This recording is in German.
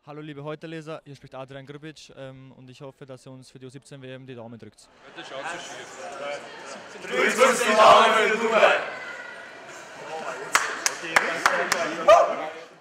Hallo liebe Heute-Leser, hier spricht Adrian Grbic und ich hoffe, dass ihr uns für die U17-WM die Daumen drückt. Das schaut so schief. Drückt uns die Daumen für Dubai!